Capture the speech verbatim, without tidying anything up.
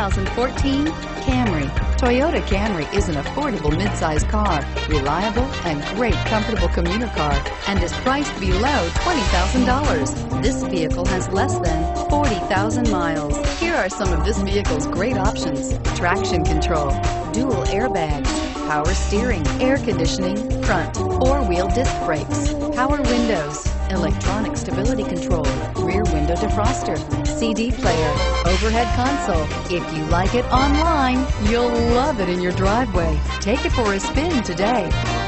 thousand fourteen Camry. Toyota Camry is an affordable midsize car, reliable and great comfortable commuter car, and is priced below twenty thousand dollars. This vehicle has less than forty thousand miles. Here are some of this vehicle's great options: traction control, dual airbags, power steering, air conditioning, front, four-wheel disc brakes, power windows, electronic stability control, rear window defroster, C D player, overhead console. If you like it online, you'll love it in your driveway. Take it for a spin today.